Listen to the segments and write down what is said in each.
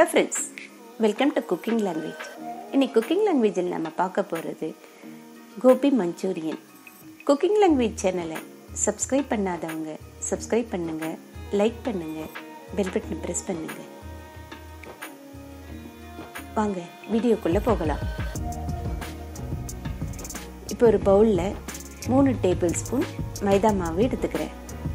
friends, welcome to cooking language. இன்னைக்கு cooking languageல நம்ம பார்க்க போறது Gopi Manchurian. cooking language சேனலை subscribe பண்ணாதவங்க subscribe பண்ணுங்க, லைக் பண்ணுங்க, பெல் பட்டனை பிரஸ் பண்ணுங்க. வாங்க வீடியோக்குள்ள போகலாம். இப்போ ஒரு பவுல்ல 3 டேபிள் ஸ்பூன் மைதா மாவு எடுத்துக்கிறேன்.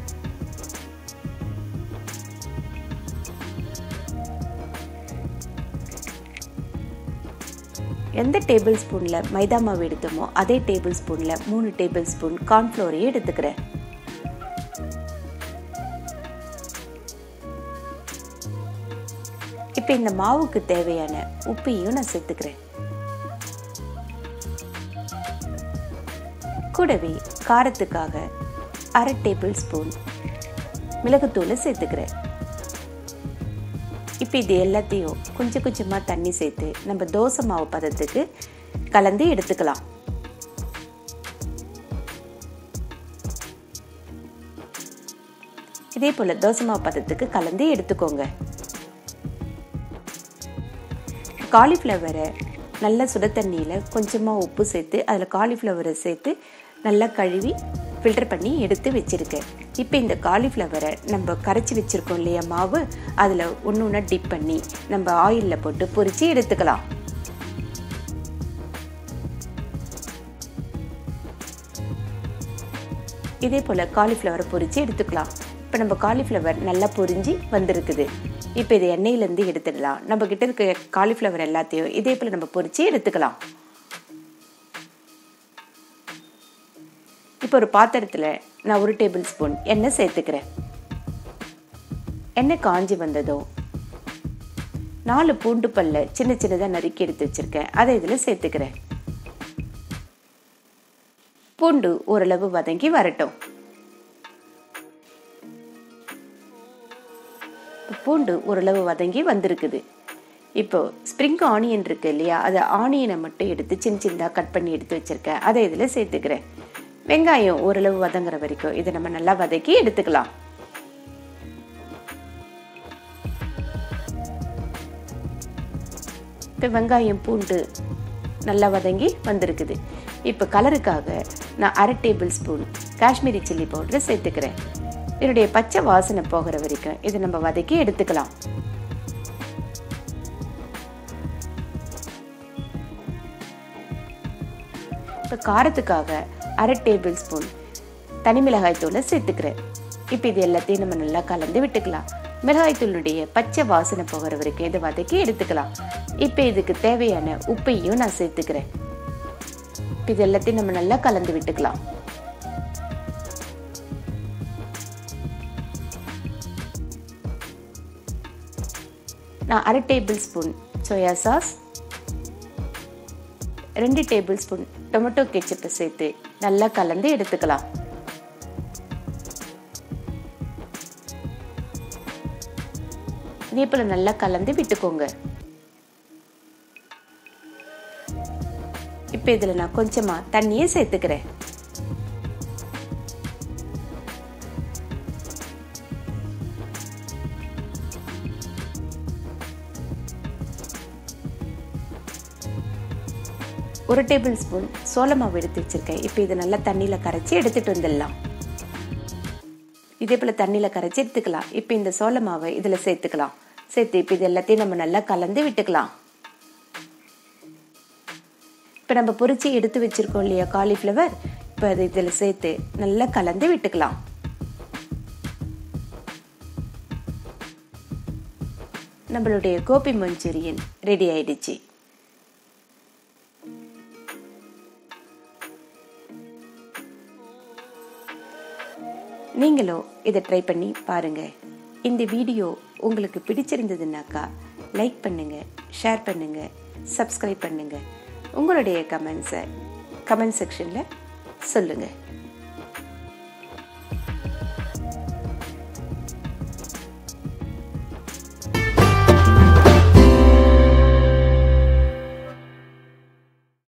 எந்த டேபிள் ஸ்பூன்ல மைதா மாவு எடுத்தோமோ அதே டேபிள் ஸ்பூன்ல 3 டேபிள் ஸ்பூன் கார்ன்ஃப்ளோர் எடுத்துக்கிறேன். இப்போ இந்த மாவுக்கு தேவையான உப்பையும் நான் சேர்த்துக்கிறேன். கூடவே காரத்துக்காக 1/2 டேபிள் ஸ்பூன் மிளகுத்தூளை சேர்த்துக்கிறேன். இப்போ இது எல்லாத்தையும் கொஞ்சம் கொஞ்சமாக தண்ணி சேர்த்து நம்ம தோசை மாவு பதத்துக்கு கலந்து எடுத்துக்கலாம். இதே போல் தோசை மாவு பதத்துக்கு கலந்து எடுத்துக்கோங்க. காலிஃப்ளவரை நல்லா சுட தண்ணியில் கொஞ்சமாக உப்பு சேர்த்து அதில் காலிஃப்ளவரை சேர்த்து நல்லா கழுவி ஃபில்டர் பண்ணி எடுத்து வச்சுருக்கேன். இப்போ இந்த காலிஃப்ளவரை நம்ம கரைச்சி வச்சுருக்கோம் இல்லையா மாவு, அதில் ஒன்று ஒன்றா டிப் பண்ணி நம்ம ஆயிலில் போட்டு பொரித்து எடுத்துக்கலாம். இதே போல் காலிஃப்ளவரை பொரித்து எடுத்துக்கலாம். இப்போ நம்ம காலிஃப்ளவர் நல்லா பொரிஞ்சு வந்திருக்குது. இப்போ இதை எண்ணெயிலேருந்து எடுத்துடலாம். நம்ம கிட்ட இருக்க காலிஃப்ளவர் எல்லாத்தையும் இதே போல் நம்ம பொரித்து எடுத்துக்கலாம். இப்போ ஒரு பாத்திரத்தில் நான் 1 டேபிள் ஸ்பூன் எண்ணெய் சேர்த்துக்கிறேன். எண்ணெய் காஞ்சி வந்ததும் 4 பூண்டு பல்ல சின்ன சின்னதாக நறுக்கி எடுத்து வச்சிருக்கேன். அதை இதில் சேர்த்துக்கிறேன். பூண்டு ஓரளவு வதங்கி வரட்டும். பூண்டு ஓரளவு வதங்கி வந்திருக்குது. இப்போ ஸ்ப்ரிங் ஆனியன் இருக்கு இல்லையா, அதை ஆனியனை மட்டும் எடுத்து சின்ன சின்னதாக கட் பண்ணி எடுத்து வச்சிருக்கேன். அதை இதில் சேர்த்துக்கிறேன். வெங்காயம் ஓரளவு வதங்குற வரைக்கும் இதை நம்ம நல்லா வதக்கி எடுத்துக்கலாம். இப்போ வெங்காயம் பூண்டு நல்லா வதங்கி வந்திருக்குது. இப்போ கலருக்காக நான் 1/2 டேபிள் ஸ்பூன் காஷ்மீரி சில்லி பவுடரை சேர்த்துக்கிறேன். இதனுடைய பச்சை வாசனை போகிற வரைக்கும் இதை நம்ம வதக்கி எடுத்துக்கலாம். இப்போ காரத்துக்காக 1/2 டேபிள் ஸ்பூன் தனி மிளகாய் தூளை சேர்த்துக்கிறேன். இப்போ இது எல்லாத்தையும் நம்ம நல்லா கலந்து விட்டுக்கலாம். மிளகாய் தூளுடைய பச்சை வாசனை போகிற வரைக்கும் இதை வதக்கி எடுத்துக்கலாம். இப்போ இதுக்கு தேவையான உப்பையும் நான் சேர்த்துக்கிறேன். இப்போ இது எல்லாத்தையும் நம்ம நல்லா கலந்து விட்டுக்கலாம். நான் 1/2 table spoon soya sauce, 2 table spoon tomato கெச்சப்பை சேர்த்து நல்லா கலந்து எடுத்துக்கலாம். இதே போல நல்லா கலந்து விட்டுக்கோங்க. இப்போ இதில் நான் கொஞ்சமா தண்ணியை சேர்த்துக்கிறேன். ஒரு டேபிள் ஸ்பூன் சோள மாவு எடுத்து வச்சிருக்கேன். இப்போ இதை நல்லா தண்ணியில் கரைச்சி எடுத்துட்டு வந்துடலாம். இதே போல் தண்ணியில் கரைச்சி எடுத்துக்கலாம். இப்போ இந்த சோள மாவை இதில் சேர்த்துக்கலாம். சேர்த்து இப்போ இது எல்லாத்தையும் நம்ம நல்லா கலந்து விட்டுக்கலாம். இப்போ நம்ம பொரிச்சு எடுத்து வச்சிருக்கோம் இல்லையா காலிஃப்ளவர், இப்போ அதை இதில் சேர்த்து நல்லா கலந்து விட்டுக்கலாம். நம்மளுடைய கோபி மஞ்சூரியன் ரெடி ஆயிடுச்சு. நீங்களும் இதை ட்ரை பண்ணி பாருங்க. இந்த வீடியோ உங்களுக்கு பிடிச்சிருந்ததுனாக்கா லைக் பண்ணுங்க, ஷேர் பண்ணுங்க, சப்ஸ்கிரைப் பண்ணுங்க. உங்களுடைய கமெண்ட்ஸை கமெண்ட் செக்ஷன்ல சொல்லுங்க.